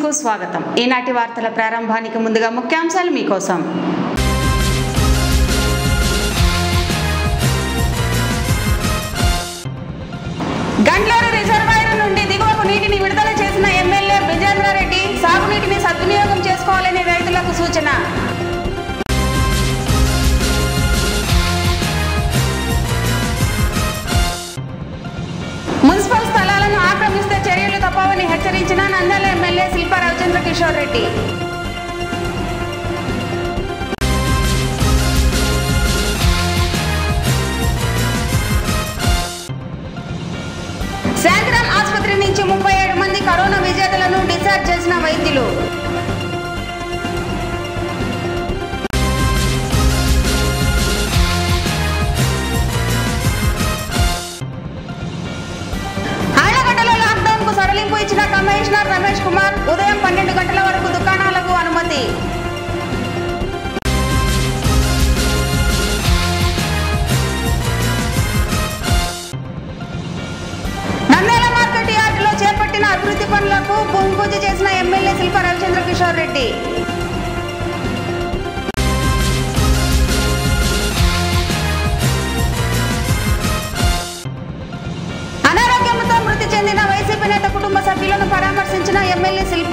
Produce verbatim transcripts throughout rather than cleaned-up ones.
కు స్వాగతం. ఈనాటి వార్తల ప్రారంభానికి ముందుగా ముఖ్యాంశాలు మీకోసం. గండ్లేరు రిజర్వాయర్ నుండి దిగువకు నీటిని విడుదల చేసిన ఎమ్మెల్యే విజేంద్రారెడ్డి సాగునీటిని సద్వినియోగం చేసుకోవాలని రైతులకు సూచన. మున్సిపల్ స్థలాలను ఆక్రమిస్తే చర్యలు తప్పవని హెచ్చరించిన నంద్యాల ఎమ్మెల్యే శిల్ప రవిచంద్ర కిషోర్ రెడ్డి. శాంతిరామ్ ఆసుపత్రి నుంచి ముప్పై ఏడు మంది కరోనా విజేతలను డిశ్చార్జ్ చేసిన వైద్యులు. ఇచ్చిన కమిషనర్ రమేష్ కుమార్ ఉదయం పన్నెండు గంటల వరకు దుకాణాలకు అనుమతి. నంద్యాల మార్కెట్ యార్డులో చేపట్టిన అభివృద్ధి పనులకు భూమి పూజ చేసిన ఎమ్మెల్యే శిల్ప రవిచంద్ర కిషోర్ రెడ్డి. అనారోగ్యంతో మృతి చెందిన వైసీపీ నేత కుటుంబ సభ్యులను పరామర్శించిన ఎమ్మెల్యే శిల్ప.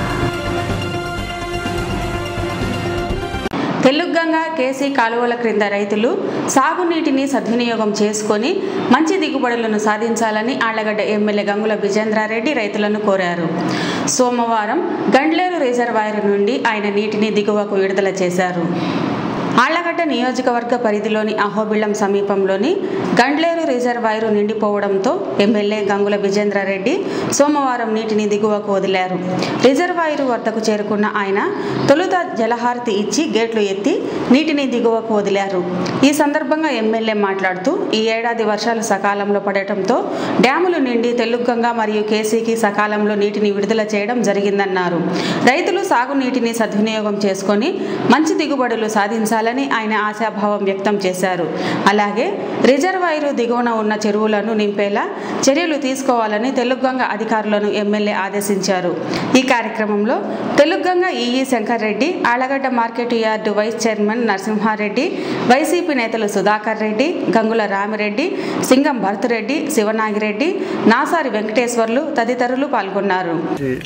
తెలుగంగ కేసీ కాలువల క్రింద రైతులు సాగునీటిని సద్వినియోగం చేసుకొని మంచి దిగుబడులను సాధించాలని ఆళ్లగడ్డ ఎమ్మెల్యే గంగుల విజేంద్రారెడ్డి రైతులను కోరారు. సోమవారం గండ్లేరు రిజర్వాయర్ నుండి ఆయన నీటిని దిగువకు విడుదల చేశారు. ఆళ్లగడ్డ నియోజకవర్గ పరిధిలోని అహోబిళం సమీపంలోని గండ్లేరు రిజర్వాయరు నిండిపోవడంతో ఎమ్మెల్యే గంగుల విజేంద్రారెడ్డి సోమవారం నీటిని దిగువకు వదిలారు. రిజర్వాయరు వద్దకు చేరుకున్న ఆయన తొలుత జలహారతి ఇచ్చి గేట్లు ఎత్తి నీటిని దిగువకు వదిలారు. ఈ సందర్భంగా ఎమ్మెల్యే మాట్లాడుతూ ఈ ఏడాది వర్షాలు సకాలంలో పడటంతో డ్యాములు నిండి తెలుగంగ మరియు కేసీకి సకాలంలో నీటిని విడుదల చేయడం జరిగిందన్నారు. రైతులు సాగునీటిని సద్వినియోగం చేసుకొని మంచి దిగుబడులు సాధించాలి ఆయన ఆశాభావం వ్యక్తం చేశారు. అలాగే రిజర్వాయరు దిగువన ఉన్న చెరువులను నింపేలా చర్యలు తీసుకోవాలని తెలుగంగ అధికారులను ఎమ్మెల్యే ఆదేశించారు. ఈ కార్యక్రమంలో Teluganga EE Shankar Reddy, Allagadda market yard vice chairman Narasimha Reddy, YCP నేతలు సుధాకర్ రెడ్డి, గంగుల రామిరెడ్డి, సింగం భరతురెడ్డి, శివనాగిరెడ్డి, నాసారి వెంకటేశ్వర్లు తదితరులు పాల్గొన్నారు.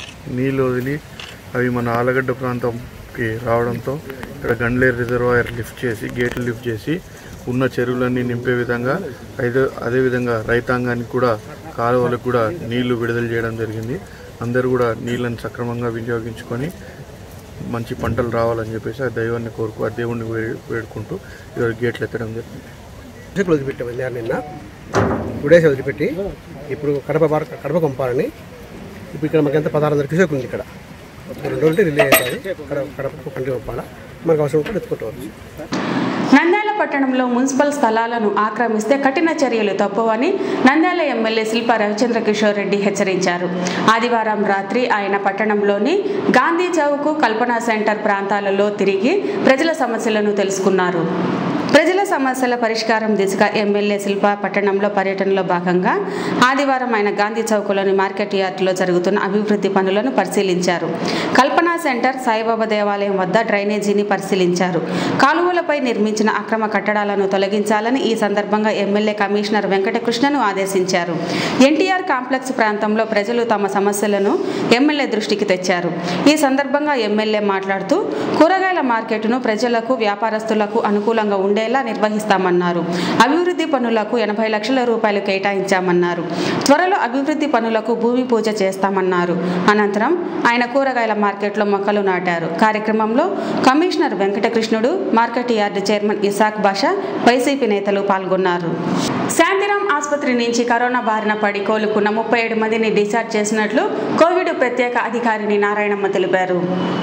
అవి మన ఆళ్లగడ్డ ప్రాంతంకి రావడంతో ఇక్కడ గండ్లేరు రిజర్వాయర్ లిఫ్ట్ చేసి గేట్లు లిఫ్ట్ చేసి ఉన్న చెరువులన్నీ నింపే విధంగా అయితే అదేవిధంగా రైతాంగానికి కూడా కాలువలకు కూడా నీళ్లు విడుదల చేయడం జరిగింది. అందరూ కూడా నీళ్ళని సక్రమంగా వినియోగించుకొని మంచి పంటలు రావాలని చెప్పేసి ఆ దైవాన్ని కోరుకు ఆ దేవుణ్ణి వేడుకుంటూ ఈరోజు గేట్లు ఎత్తడం జరిగింది. వదిలిపెట్టాం నిన్న టూ డేస్ వదిలిపెట్టి ఇప్పుడు కడప కడప పంపాలని ఇప్పుడు ఇక్కడ మాకు ఎంత పదహారు వందల క్యూసెక్ ఉంది. ఇక్కడ రెండు రోజులు రిలే అవుతుంది. కడపకు కంటి పంపాలా మనకు అవసరం కూడా ఎత్తుకోవచ్చు. నంద్యాల పట్టణంలో మున్సిపల్ స్థలాలను ఆక్రమిస్తే కఠిన చర్యలు తప్పవని నంద్యాల ఎమ్మెల్యే శిల్ప రవిచంద్ర కిషోర్ రెడ్డి హెచ్చరించారు. ఆదివారం రాత్రి ఆయన పట్టణంలోని గాంధీ చౌక్, కల్పనా సెంటర్ ప్రాంతాలలో తిరిగి ప్రజల సమస్యలను తెలుసుకున్నారు. ప్రజల సమస్యల పరిష్కారం దిశగా ఎమ్మెల్యే శిల్ప పట్టణంలో పర్యటనలో భాగంగా ఆదివారం ఆయన గాంధీ చౌక్లోని మార్కెట్ యార్డులో జరుగుతున్న అభివృద్ధి పనులను పరిశీలించారు. కల్పనా సెంటర్, సాయిబాబా దేవాలయం వద్ద డ్రైనేజీని పరిశీలించారు. కాలువలపై నిర్మించిన అక్రమ కట్టడాలను తొలగించాలని ఈ సందర్భంగా ఎమ్మెల్యే కమిషనర్ వెంకటకృష్ణను ఆదేశించారు. ఎన్టీఆర్ కాంప్లెక్స్ ప్రాంతంలో ప్రజలు తమ సమస్యలను ఎమ్మెల్యే దృష్టికి తెచ్చారు. ఈ సందర్భంగా ఎమ్మెల్యే మాట్లాడుతూ కూరగాయల మార్కెట్ను ప్రజలకు, వ్యాపారస్తులకు అనుకూలంగా ఉండే నిర్వహిస్తామన్నారు. అభివృద్ధి పనులకు ఎనభై లక్షల రూపాయలు కేటాయించామన్నారు. త్వరలో అభివృద్ధి పనులకు భూమి పూజ చేస్తామన్నారు. అనంతరం ఆయన కూరగాయల మార్కెట్లో మొక్కలు నాటారు. కార్యక్రమంలో commissioner Venkatakrishnudu, market yard chairman Isaq Basha, YCP నేతలు పాల్గొన్నారు. శాంతిరామ్ ఆసుపత్రి నుంచి కరోనా బారిన పడి కోలుకున్న ముప్పై ఏడు మందిని డిశ్చార్జ్ చేసినట్లు కోవిడ్ ప్రత్యేక అధికారిని నారాయణమ్మ తెలిపారు.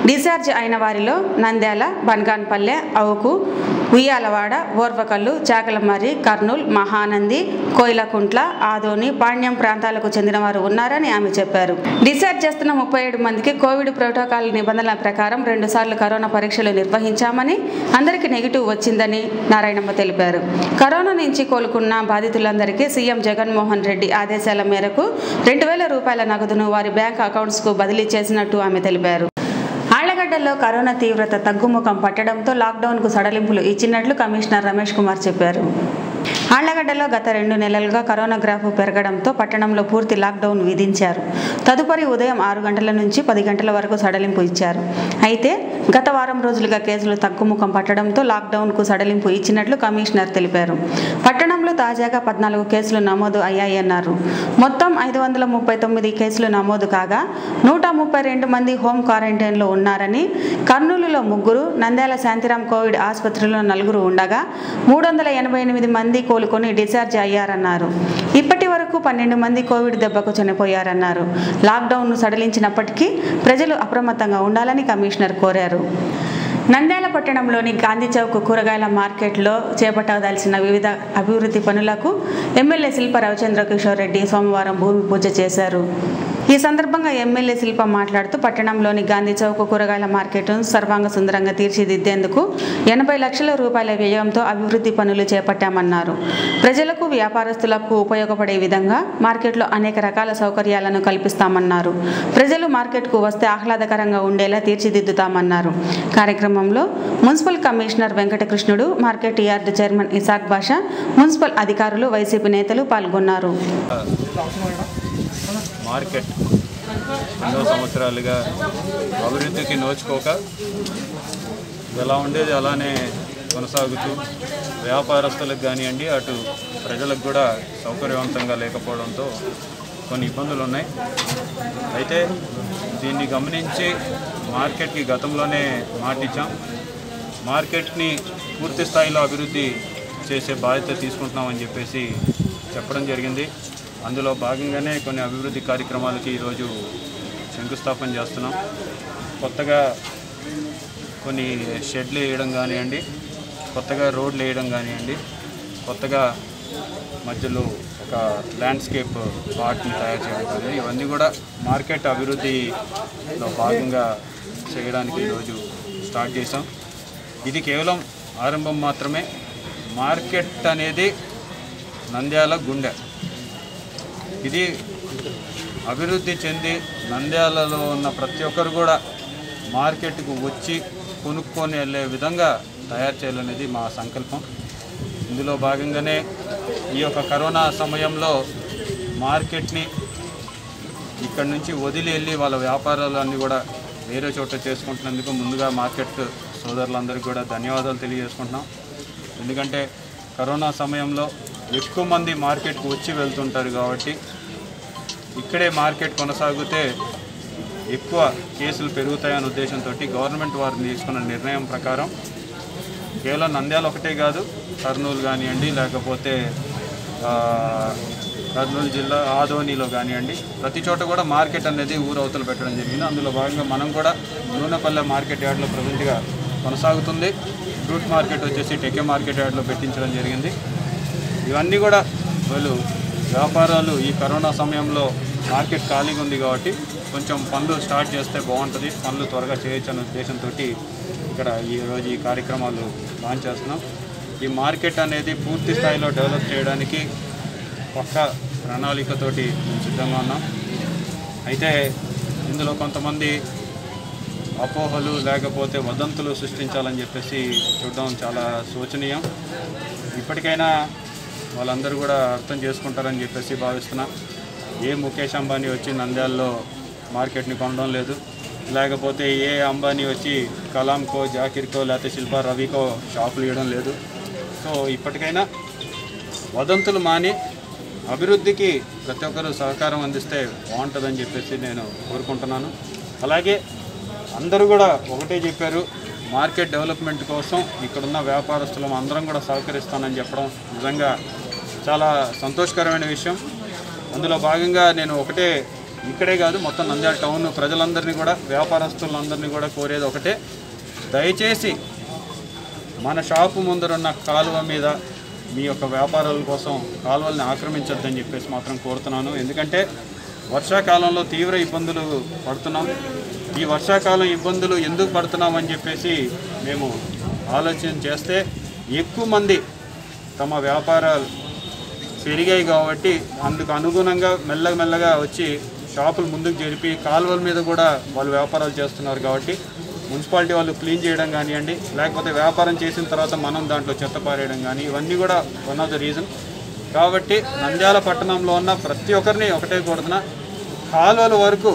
డిశ్చార్జ్ అయిన వారిలో నంద్యాల, బన్గాన్పల్లె, అవుకు, ఉయ్యాలవాడ, ఓర్వకల్లు, చాకలమర్రి, కర్నూలు, మహానంది, కోయిలకుంట్ల, ఆదోని, పాణ్యం ప్రాంతాలకు చెందిన వారు ఉన్నారని ఆమె చెప్పారు. డిశ్చార్జ్ చేస్తున్న ముప్పై ఏడు మందికి కోవిడ్ ప్రోటోకాల్ నిబంధనల ప్రకారం రెండు సార్లు కరోనా పరీక్షలు నిర్వహించామని, అందరికీ నెగిటివ్ వచ్చిందని నారాయణమ్మ తెలిపారు. కరోనా నుంచి కోలుకున్న బాధితులందరికీ సీఎం జగన్మోహన్ రెడ్డి ఆదేశాల మేరకు రెండు వేల రూపాయల నగదును వారి బ్యాంక్ అకౌంట్స్కు బదిలీ చేసినట్టు ఆమె తెలిపారు. ఆళ్లగడ్డలో కరోనా తీవ్రత తగ్గుముఖం పట్టడంతో లాక్డౌన్కు సడలింపులు ఇచ్చినట్లు కమిషనర్ రమేష్ కుమార్ చెప్పారు. ఆళ్లగడ్డలో గత రెండు నెలలుగా కరోనా గ్రాఫ్ పెరగడంతో పట్టణంలో పూర్తి లాక్డౌన్ విధించారు. తదుపరి ఉదయం ఆరు గంటల నుంచి పది గంటల వరకు సడలింపు ఇచ్చారు. అయితే గత వారం రోజులుగా కేసులు తగ్గుముఖం పట్టడంతో లాక్డౌన్కు సడలింపు ఇచ్చినట్లు కమిషనర్ తెలిపారు. పట్టణంలో తాజాగా పద్నాలుగు కేసులు నమోదు అయ్యాయన్నారు. మొత్తం ఐదు వందల ముప్పై తొమ్మిది కేసులు నమోదు కాగా నూట ముప్పై రెండు మంది హోమ్ క్వారంటైన్లో ఉన్నారని, కర్నూలులో ముగ్గురు, నంద్యాల శాంతిరామ్ కోవిడ్ ఆసుపత్రిలో నలుగురు ఉండగా మూడు వందల ఎనభై ఎనిమిది మంది కోలుకొని డిశ్చార్జ్ అయ్యారన్నారు. ఇప్పటి వరకు పన్నెండు మంది కోవిడ్ దెబ్బకు చనిపోయారన్నారు. లాక్డౌన్ను సడలించినప్పటికీ ప్రజలు అప్రమత్తంగా ఉండాలని కమిషనర్ కోరారు. నంద్యాల పట్టణంలోని గాంధీ చౌక్ కూరగాయల మార్కెట్లో చేపట్టదలసిన వివిధ అభివృద్ధి పనులకు ఎమ్మెల్యే శిల్ప రవిచంద్ర కిషోర్ రెడ్డి సోమవారం భూమి పూజ చేశారు. ఈ సందర్భంగా ఎమ్మెల్యే శిల్ప మాట్లాడుతూ పట్టణంలోని గాంధీ చౌక్ కూరగాయల మార్కెట్ను సర్వాంగ సుందరంగా తీర్చిదిద్దేందుకు ఎనభై లక్షల రూపాయల వ్యయంతో అభివృద్ధి పనులు చేపట్టామన్నారు. ప్రజలకు, వ్యాపారస్తులకు ఉపయోగపడే విధంగా మార్కెట్లో అనేక రకాల సౌకర్యాలను కల్పిస్తామన్నారు. ప్రజలు మార్కెట్కు వస్తే ఆహ్లాదకరంగా ఉండేలా తీర్చిదిద్దుతామన్నారు. కార్యక్రమంలో municipal commissioner Venkatakrishnudu, market yard chairman Isaq Basha, municipal అధికారులు, వైసీపీ నేతలు పాల్గొన్నారు. మార్కెట్ ఎన్నో సంవత్సరాలుగా అభివృద్ధికి నోచుకోక ఎలా ఉండేది అలానే కొనసాగుతూ వ్యాపారస్తులకు కానివ్వండి, అటు ప్రజలకు కూడా సౌకర్యవంతంగా లేకపోవడంతో కొన్ని ఇబ్బందులు ఉన్నాయి. అయితే దీన్ని గమనించి మార్కెట్కి గతంలోనే మాటిచ్చాం. మార్కెట్ని పూర్తి స్థాయిలో అభివృద్ధి చేసే బాధ్యత తీసుకుంటున్నామని చెప్పేసి చెప్పడం జరిగింది. అందులో భాగంగానే కొన్ని అభివృద్ధి కార్యక్రమాలకి ఈరోజు శంకుస్థాపన చేస్తున్నాం. కొత్తగా కొన్ని షెడ్లు వేయడం కానివ్వండి, కొత్తగా రోడ్లు వేయడం కానివ్వండి, కొత్తగా మధ్యలో ఒక ల్యాండ్స్కేప్ పార్క్ని తయారు చేయడం కానీ ఇవన్నీ కూడా మార్కెట్ అభివృద్ధిలో భాగంగా చేయడానికి ఈరోజు స్టార్ట్ చేసాం. ఇది కేవలం ఆరంభం మాత్రమే. మార్కెట్ అనేది నంద్యాల గుండె. ఇది అభివృద్ధి చెంది నంద్యాలలో ఉన్న ప్రతి ఒక్కరు కూడా మార్కెట్కు వచ్చి కొనుక్కొని వెళ్ళే విధంగా తయారు చేయాలనేది మా సంకల్పం. ఇందులో భాగంగానే ఈ యొక్క కరోనా సమయంలో మార్కెట్ని ఇక్కడి నుంచి వదిలి వెళ్ళి వాళ్ళ వ్యాపారాలన్నీ కూడా వేరే చోట చేసుకుంటున్నందుకు ముందుగా మార్కెట్ సోదరులందరికీ కూడా ధన్యవాదాలు తెలియజేసుకుంటున్నాం. ఎందుకంటే కరోనా సమయంలో ఎక్కువ మంది మార్కెట్కి వచ్చి వెళ్తుంటారు కాబట్టి ఇక్కడే మార్కెట్ కొనసాగితే ఎక్కువ కేసులు పెరుగుతాయనే ఉద్దేశంతో గవర్నమెంట్ వారు తీసుకున్న నిర్ణయం ప్రకారం కేవలం నంద్యాల ఒకటే కాదు, కర్నూలు కానివ్వండి, లేకపోతే కర్నూలు జిల్లా ఆదోనిలో కానివ్వండి, ప్రతి చోట కూడా మార్కెట్ అనేది ఊరవతలు పెట్టడం జరిగింది. అందులో భాగంగా మనం కూడా నూనెపల్లె మార్కెట్ యార్డ్లో ప్రజెంట్గా కొనసాగుతుంది. ఫ్రూట్ మార్కెట్ వచ్చేసి టెకే మార్కెట్ యార్డ్లో పెట్టించడం జరిగింది. ఇవన్నీ కూడా వాళ్ళు వ్యాపారాలు ఈ కరోనా సమయంలో మార్కెట్ ఖాళీగా ఉంది కాబట్టి కొంచెం పనులు స్టార్ట్ చేస్తే బాగుంటుంది, పనులు త్వరగా చేయొచ్చు అనే ఉద్దేశంతో ఇక్కడ ఈరోజు ఈ కార్యక్రమాలు లాంచ్ చేస్తున్నాం. ఈ మార్కెట్ అనేది పూర్తి స్థాయిలో డెవలప్ చేయడానికి పక్క ప్రణాళికతోటి సిద్ధంగా ఉన్నాం. అయితే ఇందులో కొంతమంది అపోహలు లేకపోతే వదంతులు సృష్టించాలని చెప్పేసి చూడడం చాలా శోచనీయం. ఇప్పటికైనా వాళ్ళందరూ కూడా అర్థం చేసుకుంటారని చెప్పేసి భావిస్తున్నా. ఏ ముఖేష్ అంబానీ వచ్చి నంద్యాలలో మార్కెట్ని కొనడం లేదు, లేకపోతే ఏ అంబానీ వచ్చి కలాంకో, జాకిర్కో, లేకపోతే శిల్పా రవికో షాపులు ఇవ్వడం లేదు. సో ఇప్పటికైనా వదంతులు మాని అభివృద్ధికి ప్రతి ఒక్కరూ సహకారం అందిస్తే బాగుంటుందని చెప్పేసి నేను కోరుకుంటున్నాను. అలాగే అందరూ కూడా ఒకటే చెప్పారు, మార్కెట్ డెవలప్మెంట్ కోసం ఇక్కడున్న వ్యాపారస్తులం అందరం కూడా సహకరిస్తానని చెప్పడం నిజంగా చాలా సంతోషకరమైన విషయం. అందులో భాగంగా నేను ఒకటే ఇక్కడే కాదు మొత్తం నంద్యాల టౌన్ ప్రజలందరినీ కూడా వ్యాపారస్తులందరినీ కూడా కోరేది ఒకటే, దయచేసి మన షాపు ముందరున్న కాలువ మీద మీ యొక్క వ్యాపారాల కోసం కాలువల్ని ఆక్రమించొద్దని చెప్పేసి మాత్రం కోరుతున్నాను. ఎందుకంటే వర్షాకాలంలో తీవ్ర ఇబ్బందులు పడుతున్నాం. ఈ వర్షాకాలం ఇబ్బందులు ఎందుకు పడుతున్నామని చెప్పేసి మేము ఆలోచన చేస్తే ఎక్కువ మంది తమ వ్యాపారాలు పెరిగాయి కాబట్టి అందుకు అనుగుణంగా మెల్లమెల్లగా వచ్చి షాపులు ముందుకు జరిపి కాలువల మీద కూడా వాళ్ళు వ్యాపారాలు చేస్తున్నారు. కాబట్టి మున్సిపాలిటీ వాళ్ళు క్లీన్ చేయడం కానివ్వండి, లేకపోతే వ్యాపారం చేసిన తర్వాత మనం దాంట్లో చెత్త పారేయడం కానీ, ఇవన్నీ కూడా వన్ ఆఫ్ ద రీజన్. కాబట్టి నంద్యాల పట్టణంలో ఉన్న ప్రతి ఒక్కరిని ఒకటే కోరుతున్నా, కాలువల వరకు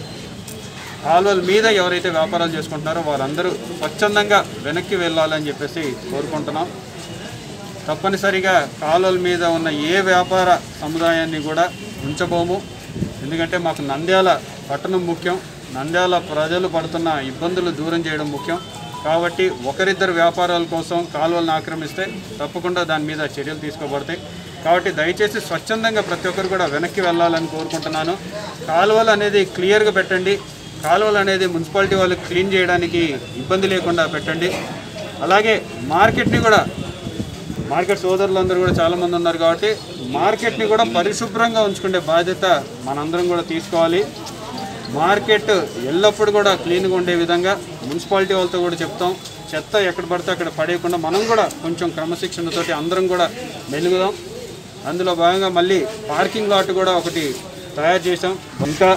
కాలువల మీద ఎవరైతే వ్యాపారాలు చేసుకుంటున్నారో వాళ్ళందరూ స్వచ్ఛందంగా వెనక్కి వెళ్ళాలని చెప్పేసి కోరుకుంటున్నాం. తప్పనిసరిగా కాలువల మీద ఉన్న ఏ వ్యాపార సముదాయాన్ని కూడా ఉంచబోము. ఎందుకంటే మాకు నంద్యాల పట్టణం ముఖ్యం, నంద్యాల ప్రజలు పడుతున్న ఇబ్బందులు దూరం చేయడం ముఖ్యం. కాబట్టి ఒకరిద్దరు వ్యాపారాల కోసం కాలువలను ఆక్రమిస్తే తప్పకుండా దాని మీద చర్యలు తీసుకోబడతాయి. కాబట్టి దయచేసి స్వచ్ఛందంగా ప్రతి ఒక్కరు కూడా వెనక్కి వెళ్ళాలని కోరుకుంటున్నాను. కాలువలు అనేది క్లియర్గా పెట్టండి. కాలువలు అనేది మున్సిపాలిటీ వాళ్ళు క్లీన్ చేయడానికి ఇబ్బంది లేకుండా పెట్టండి. అలాగే మార్కెట్ని కూడా, మార్కెట్ సోదరులందరూ కూడా చాలామంది ఉన్నారు కాబట్టి మార్కెట్ని కూడా పరిశుభ్రంగా ఉంచుకునే బాధ్యత మనందరం కూడా తీసుకోవాలి. మార్కెట్ ఎల్లప్పుడూ కూడా క్లీన్గా ఉండే విధంగా మున్సిపాలిటీ వాళ్ళతో కూడా చెప్తాం. చెత్త ఎక్కడ పడితే అక్కడ పడేయకుండా మనం కూడా కొంచెం క్రమశిక్షణతోటి అందరం కూడా మెలుగుదాం. అందులో భాగంగా మళ్ళీ పార్కింగ్ లాట్ కూడా ఒకటి తయారు చేసాం. ఇంకా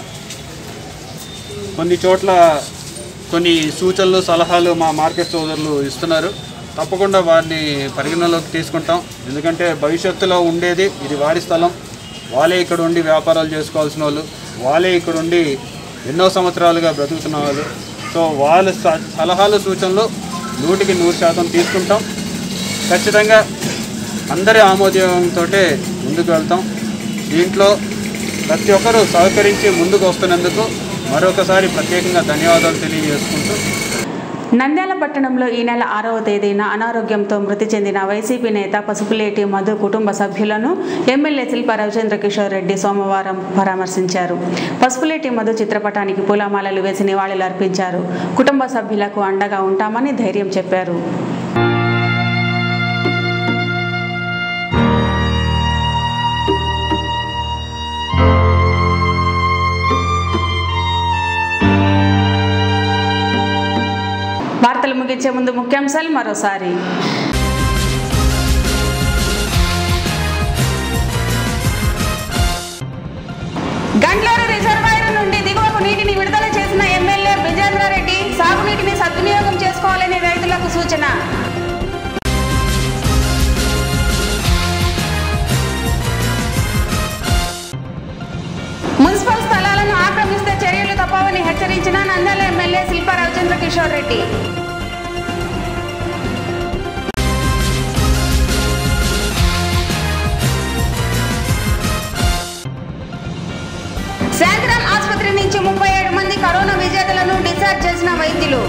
కొన్ని చోట్ల కొన్ని సూచనలు సలహాలు మా మార్కెట్ సోదరులు ఇస్తున్నారు. తప్పకుండా వారిని పరిగణలోకి తీసుకుంటాం. ఎందుకంటే భవిష్యత్తులో ఉండేది ఇది వారి స్థలం. వాళ్ళే ఇక్కడ ఉండి వ్యాపారాలు చేసుకోవాల్సిన వాళ్ళు, వాళ్ళే ఇక్కడ ఉండి ఎన్నో సంవత్సరాలుగా బ్రతుకుతున్న వాళ్ళు. సో వాళ్ళ సలహాలు సూచనలు నూటికి నూరు శాతం తీసుకుంటాం. ఖచ్చితంగా అందరి ఆమోదంతో ముందుకు వెళ్తాం. దీంట్లో ప్రతి ఒక్కరూ సహకరించి ముందుకు వస్తున్నందుకు మరొకసారి ప్రత్యేకంగా ధన్యవాదాలు తెలియజేసుకుంటూ, నంద్యాల పట్టణంలో ఈ నెల ఆరవ తేదీన అనారోగ్యంతో మృతి చెందిన వైసీపీ నేత పసుపులేటి మధు కుటుంబ సభ్యులను ఎమ్మెల్యే శిల్ప రవిచంద్ర కిషోర్ రెడ్డి సోమవారం పరామర్శించారు. పసుపులేటి మధు చిత్రపటానికి పూలమాలలు వేసి నివాళులు అర్పించారు. కుటుంబ సభ్యులకు అండగా ఉంటామని ధైర్యం చెప్పారు. వార్తలు ముగించే ముందు ముఖ్యాంశాలు మరోసారి. గండ్లేరు రిజర్వాయర్ నుండి దిగువకు నీటిని విడుదల చేసిన ఎమ్మెల్యే విజేంద్రారెడ్డి సాగునీటిని సద్వినియోగం చేసుకోవాలని రైతులకు సూచన. మున్సిపల్ స్థలాలను ఆక్రమిస్తే చర్యలు తప్పవని హెచ్చరించిన నంద్యాల ఎమ్మెల్యే శిల్ప రవిచంద్ర కిషోర్ రెడ్డి. శాంతిరామ్ ఆసుపత్రి నుంచి ముప్పై ఏడు మంది కరోనా విజేతలను డిశ్చార్జ్ చేసిన వైద్యులు.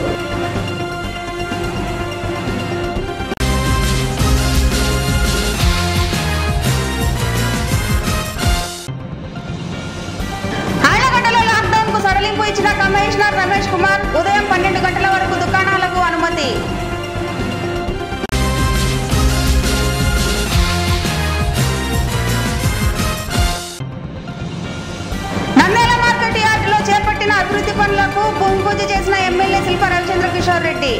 ఆళ్లగడ్డలో లాక్డౌన్ కు సడలింపు ఇచ్చిన కమిషనర్ రమేష్ కుమార్. ఉదయం పన్నెండు గంటల వరకు దుకాణాలకు అనుమతి. నంద్యాల మార్కెట్ యార్డులో చేపట్టిన అభివృద్ధి పనులకు భూమి పూజ చేసిన ఎమ్మెల్యే శిల్ప రవిచంద్ర కిషోర్ రెడ్డి.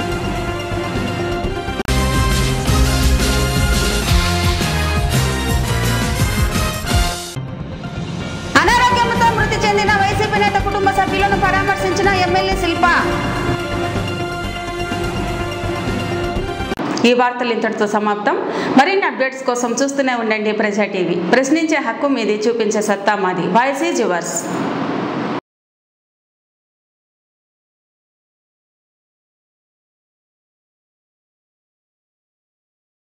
అనారోగ్యంతో మృతి చెందిన వైసీపీ నేత కుటుంబ సభ్యులను పరామర్శించిన ఎమ్మెల్యే శిల్ప. ఈ వార్తలు ఇంతటితో సమాప్తం. మరిన్ని అప్డేట్స్ కోసం చూస్తూనే ఉండండి ప్రజా టీవీ. ప్రశ్నించే హక్కు మీది, చూపించే సత్తా మాది. Voice is yours.